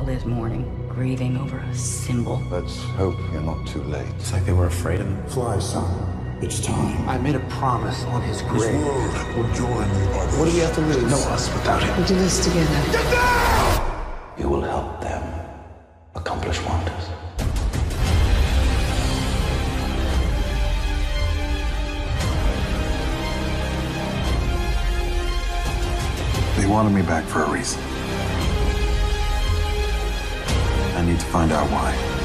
world is mourning, grieving over a symbol. Let's hope you're not too late. It's like they were afraid of him. Fly, son. It's time. I made a promise on his grave. This world will join the others. What do we have to lose? No us without him. We'll do this together. Get down! You will help them accomplish wonders. They wanted me back for a reason. I need to find out why.